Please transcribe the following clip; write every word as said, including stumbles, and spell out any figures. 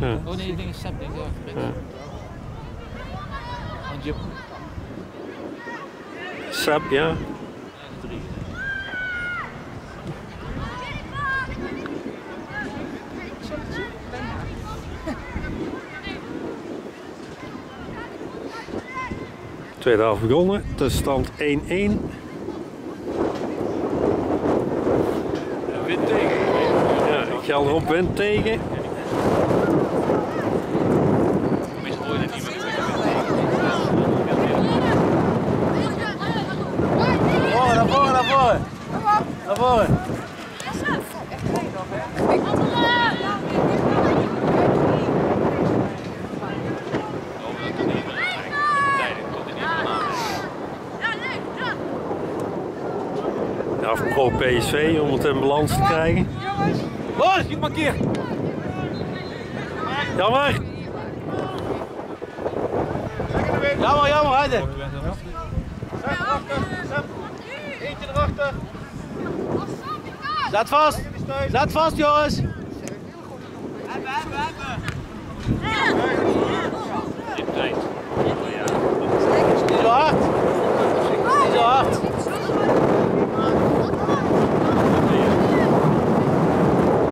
Ja. Oh nee, die ding is sap, denk ik. Ja. Ja. Sap, ja. Tweede helft begonnen, tussenstand één één. Wind tegen. Ja, Gelderop wint tegen. Meestal hoor je dat niet meer. Naar voren, naar voren! Naar voren! Ja, voor pro P S V om het in balans te krijgen. Los, niet markeer! Jammer! Jammer, jammer, harde! Zet erachter, zet. Eentje erachter. Zet vast! Zet vast, jongens! Hebben, hebben, hebben. In tijd. Niet zo hard!